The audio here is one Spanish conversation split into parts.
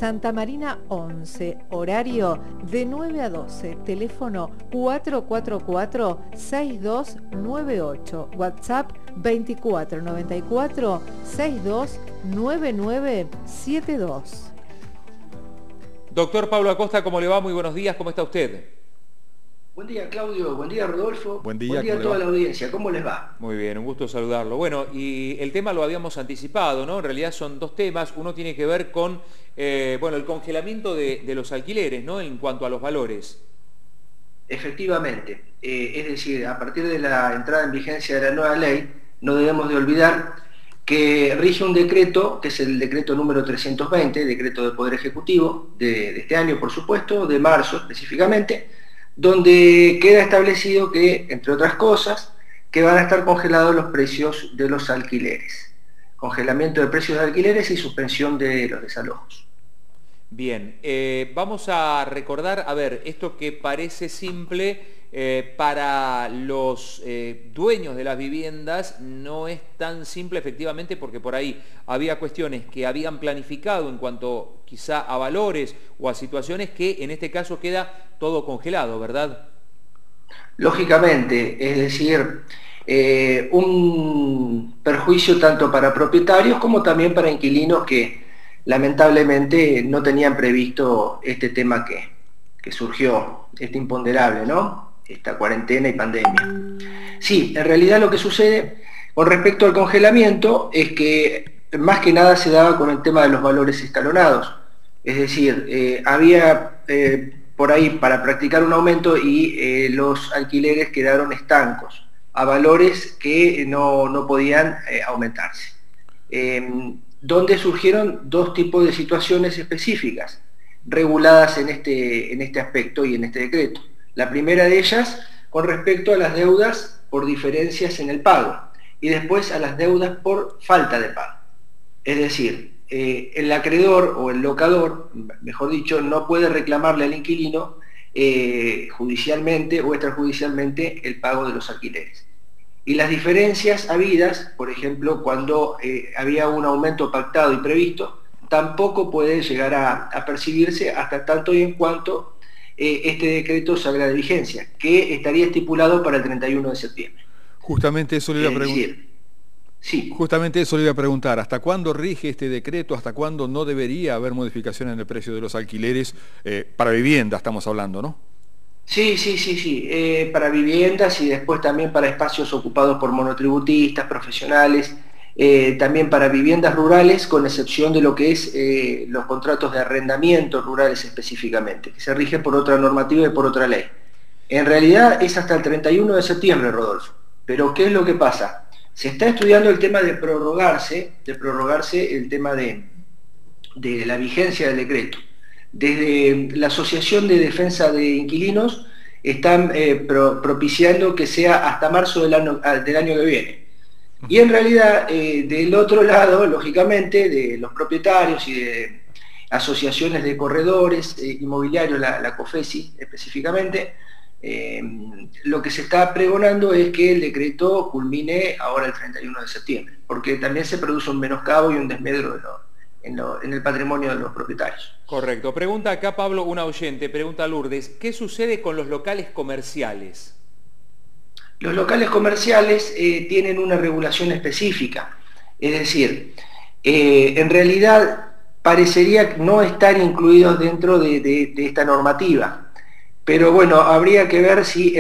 Santa Marina 11, horario de 9 a 12, teléfono 444-6298, WhatsApp 2494-629972. Doctor Pablo Acosta, ¿cómo le va? Muy buenos días, ¿cómo está usted? Buen día, Claudio. Buen día, Rodolfo. Buen día a toda la audiencia. ¿Cómo les va? Muy bien, un gusto saludarlo. Bueno, y el tema lo habíamos anticipado, ¿no? En realidad son dos temas. Uno tiene que ver con el congelamiento de los alquileres, ¿no? En cuanto a los valores. Efectivamente. Es decir, a partir de la entrada en vigencia de la nueva ley, no debemos de olvidar que rige un decreto, que es el decreto número 320, decreto del Poder Ejecutivo, de este año, por supuesto, de marzo específicamente, donde queda establecido que, entre otras cosas, que van a estar congelados los precios de los alquileres. Congelamiento de precios de alquileres y suspensión de los desalojos. Bien, vamos a recordar, a ver, esto que parece simple, para los dueños de las viviendas no es tan simple efectivamente, porque por ahí había cuestiones que habían planificado en cuanto quizá a valores o a situaciones que en este caso queda todo congelado, ¿verdad? Lógicamente, es decir, un perjuicio tanto para propietarios como también para inquilinos que lamentablemente no tenían previsto este tema que surgió, este imponderable, ¿no? Esta cuarentena y pandemia. Sí, en realidad lo que sucede con respecto al congelamiento es que más que nada se daba con el tema de los valores escalonados. Es decir, había por ahí para practicar un aumento y los alquileres quedaron estancos a valores que no podían aumentarse. Donde surgieron dos tipos de situaciones específicas reguladas en este aspecto y en este decreto. La primera de ellas con respecto a las deudas por diferencias en el pago y después a las deudas por falta de pago. Es decir, el acreedor o el locador, mejor dicho, no puede reclamarle al inquilino judicialmente o extrajudicialmente el pago de los alquileres. Y las diferencias habidas, por ejemplo, cuando había un aumento pactado y previsto, tampoco puede llegar a percibirse hasta tanto y en cuanto este decreto salga de vigencia, que estaría estipulado para el 31 de septiembre. Justamente eso le iba a preguntar. Sí. Justamente eso le iba a preguntar, ¿hasta cuándo rige este decreto? ¿Hasta cuándo no debería haber modificación en el precio de los alquileres? Para vivienda estamos hablando, ¿no? Sí. Para viviendas y después también para espacios ocupados por monotributistas, profesionales, también para viviendas rurales, con excepción de lo que es los contratos de arrendamiento rurales específicamente, que se rige por otra normativa y por otra ley. En realidad es hasta el 31 de septiembre, Rodolfo. Pero ¿qué es lo que pasa? Se está estudiando el tema de prorrogarse el tema de la vigencia del decreto. Desde la Asociación de Defensa de Inquilinos están propiciando que sea hasta marzo del año que viene. Y en realidad, del otro lado, lógicamente, de los propietarios y de asociaciones de corredores inmobiliarios, la COFESI específicamente, lo que se está pregonando es que el decreto culmine ahora el 31 de septiembre, porque también se produce un menoscabo y un desmedro en el patrimonio de los propietarios. Correcto. Pregunta acá Pablo, una oyente, pregunta Lourdes, ¿qué sucede con los locales comerciales? Los locales comerciales tienen una regulación específica, es decir, en realidad parecería no estar incluidos dentro de esta normativa, pero bueno, habría que ver si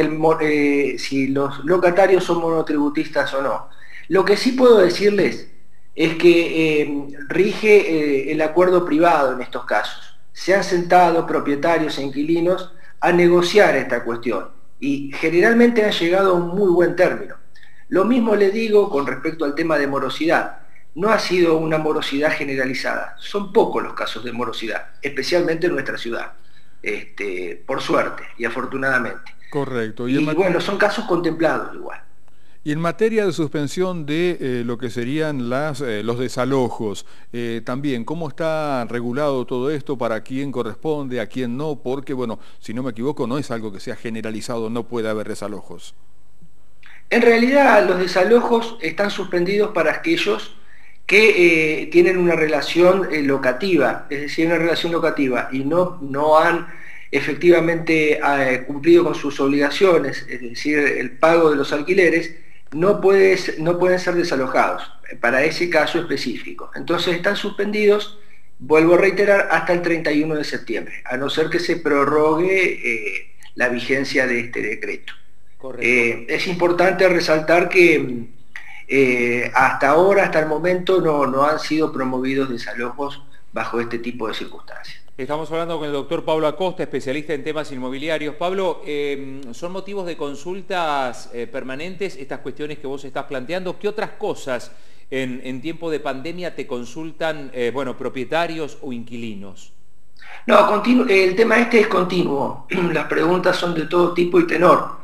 los locatarios son monotributistas o no. Lo que sí puedo decirles es que rige el acuerdo privado en estos casos. Se han sentado propietarios e inquilinos a negociar esta cuestión y generalmente han llegado a un muy buen término. Lo mismo le digo con respecto al tema de morosidad. No ha sido una morosidad generalizada, son pocos los casos de morosidad, especialmente en nuestra ciudad, por suerte y afortunadamente. Correcto. Y bueno, son casos contemplados igual. Y en materia de suspensión de lo que serían los desalojos, también, ¿cómo está regulado todo esto? ¿Para quién corresponde? ¿A quién no? Porque, bueno, si no me equivoco, no es algo que sea generalizado, no puede haber desalojos. En realidad, los desalojos están suspendidos para aquellos que tienen una relación locativa, es decir, una relación locativa, y no han efectivamente cumplido con sus obligaciones, es decir, el pago de los alquileres, no pueden ser desalojados para ese caso específico. Entonces están suspendidos, vuelvo a reiterar, hasta el 31 de septiembre, a no ser que se prorrogue la vigencia de este decreto. Es importante resaltar que hasta ahora, hasta el momento, no han sido promovidos desalojos bajo este tipo de circunstancias. Estamos hablando con el doctor Pablo Acosta, especialista en temas inmobiliarios. Pablo, ¿son motivos de consultas permanentes estas cuestiones que vos estás planteando? ¿Qué otras cosas en tiempo de pandemia te consultan propietarios o inquilinos? No, el tema este es continuo. Las preguntas son de todo tipo y tenor.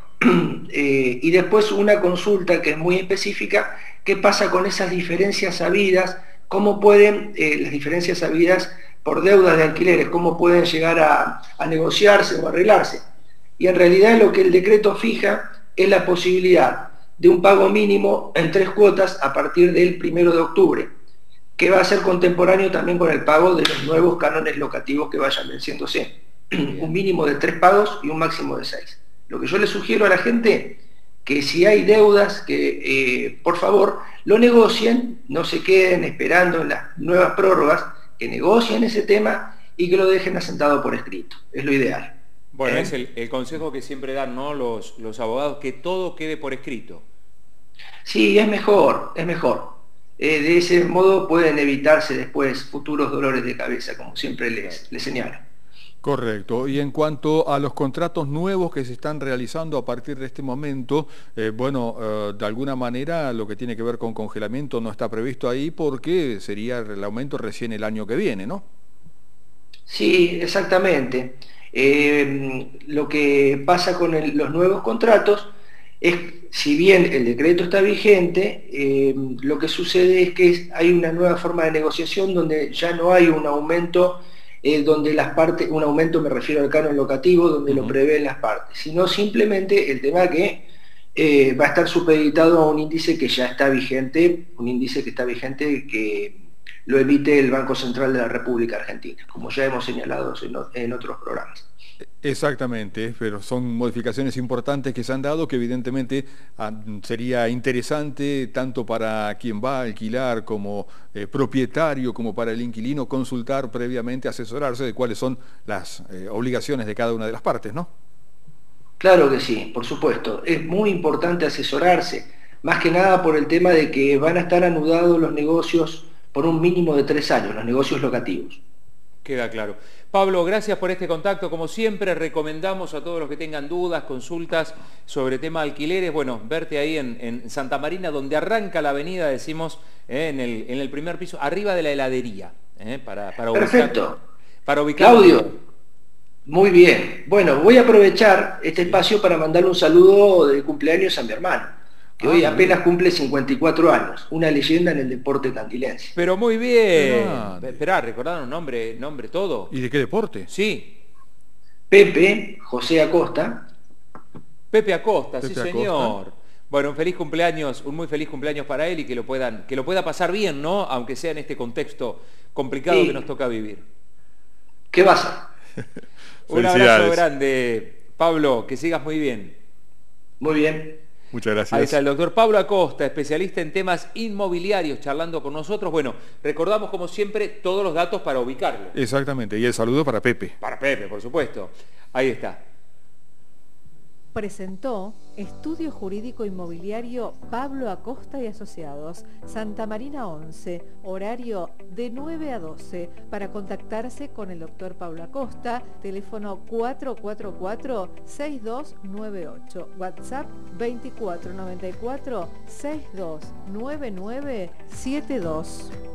Y después una consulta que es muy específica: ¿qué pasa con esas diferencias habidas? ¿Cómo pueden las diferencias habidas por deudas de alquileres, cómo pueden llegar a negociarse o arreglarse? Y en realidad lo que el decreto fija es la posibilidad de un pago mínimo en 3 cuotas a partir del 1 de octubre, que va a ser contemporáneo también con el pago de los nuevos cánones locativos que vayan venciéndose. Un mínimo de 3 pagos y un máximo de 6. Lo que yo le sugiero a la gente, que si hay deudas, que por favor lo negocien, no se queden esperando en las nuevas prórrogas, que negocien ese tema y que lo dejen asentado por escrito. Es lo ideal. Bueno, es el consejo que siempre dan, ¿no?, los abogados, que todo quede por escrito. Sí, es mejor, es mejor. De ese modo pueden evitarse después futuros dolores de cabeza, como siempre les señalo. Correcto. Y en cuanto a los contratos nuevos que se están realizando a partir de este momento, de alguna manera lo que tiene que ver con congelamiento no está previsto ahí, porque sería el aumento recién el año que viene, ¿no? Sí, exactamente. Lo que pasa con los nuevos contratos es, si bien el decreto está vigente, lo que sucede es que hay una nueva forma de negociación donde ya no hay un aumento, donde las partes, un aumento me refiero al canon locativo, donde lo prevén las partes, sino simplemente el tema que va a estar supeditado a un índice que ya está vigente, que lo emite el Banco Central de la República Argentina, como ya hemos señalado en otros programas. Exactamente, pero son modificaciones importantes que se han dado, que evidentemente sería interesante tanto para quien va a alquilar como propietario, como para el inquilino, consultar previamente, asesorarse de cuáles son las obligaciones de cada una de las partes, ¿no? Claro que sí, por supuesto. Es muy importante asesorarse, más que nada por el tema de que van a estar anudados los negocios por un mínimo de 3 años, los negocios locativos. Queda claro. Pablo, gracias por este contacto. Como siempre, recomendamos a todos los que tengan dudas, consultas sobre tema alquileres, verte ahí en Santa Marina, donde arranca la avenida, decimos, en el primer piso, arriba de la heladería, para Perfecto. Para ubicar. Claudio, muy bien. Bueno, voy a aprovechar este espacio para mandarle un saludo de cumpleaños a mi hermano, que hoy apenas cumple 54 años, una leyenda en el deporte candilense. Pero muy bien. Esperá, ¿recordaron nombre todo? ¿Y de qué deporte? Sí. Pepe José Acosta. Pepe Acosta, sí Acosta. Señor. Bueno, un muy feliz cumpleaños para él y que lo pueda pasar bien, ¿no? Aunque sea en este contexto complicado que nos toca vivir. ¿Qué pasa? Un abrazo grande, Pablo, que sigas muy bien. Muy bien. Muchas gracias. Ahí está el doctor Pablo Acosta, especialista en temas inmobiliarios, charlando con nosotros. Bueno, recordamos como siempre todos los datos para ubicarlo. Exactamente, y el saludo para Pepe. Para Pepe, por supuesto. Ahí está. Presentó Estudio Jurídico Inmobiliario Pablo Acosta y Asociados, Santa Marina 11, horario de 9 a 12. Para contactarse con el doctor Pablo Acosta, teléfono 444-6298, WhatsApp 2494-629972.